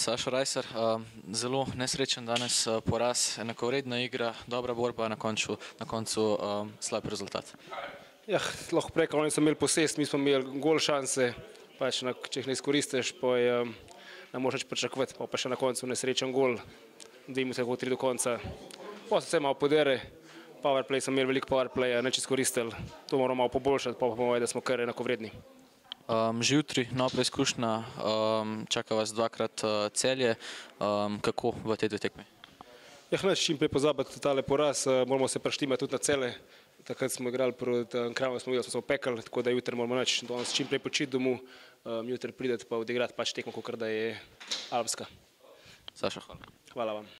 Sašo Rajsar, zelo nesrečen danes poraz, enakovredna igra, dobra borba, na koncu slab rezultat. Ja, lahko prej, oni so imeli posest, mi smo imeli gol šanse, pač če jih ne izkoristiš, pa ne moreš pričakovati, pa še na koncu nesrečen gol, da jim se lahko 3 do konca. Pa so se malo podere, powerplay smo imeli veliko powerplaya, neč izkoristili, to moramo malo poboljšati, pa bomo vedeli, da smo kar enakovredni. Že jutri nova preizkušnja, čaka vas dvakrat Celje, kako v tej 2 tekmi? Ja, neč čim prej pozabiti tale poraz, moramo se preštimati tudi na Celje. Takrat smo igrali proti Kranju, smo videli, smo se opekali, tako da jutri moramo danes čim prej počiti domov, jutri prideti pa odigrati pač tekmo, kakor da je alpska. Sašo, hvala. Hvala vam.